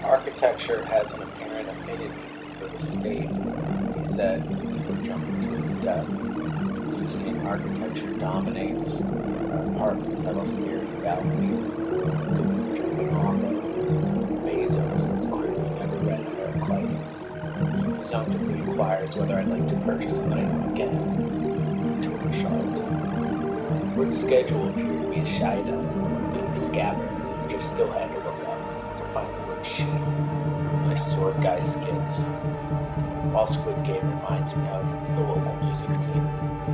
Architecture has an apparent affinity for the state, he said before jumping to his death. Deleuzian architecture dominates. Apartments have austerity balconies, good for jumping off of. Bezos has clearly never read Heraclitus. He presumptively inquires whether I'd like to purchase an item again. He's a total charlatan. The word schedule appeared to be a Scheide, meaning scabbard, which I still had to look up to find the word Sheath. My swordguy schiz. All Squid Game reminds me of is the local music scene.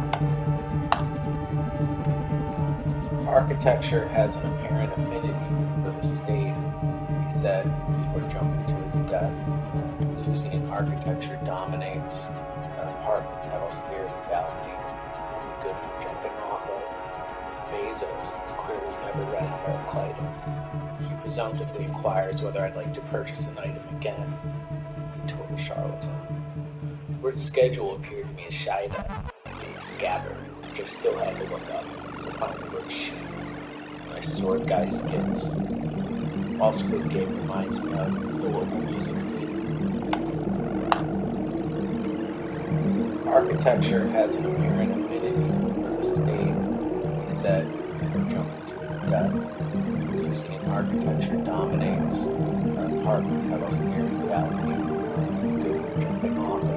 Architecture has an apparent affinity for the state, he said before jumping to his death. Deleuzian architecture dominates. Apartments have austerity balconies, good for jumping off of. Bezos has clearly never read Heraclitus. He presumptively inquires whether I'd like to purchase an item again. He's a total charlatan. The word schedule appeared to me as Scheide, meaning scabbard, which I still had to look up to find the word Sheath. My swordguy schiz. All Squid Game reminds me of is the local music scene. Architecture has an apparent affinity for the state, he said before jumping to his death. Deleuzian architecture dominates. Apartments have austerity balconies, good for jumping off of.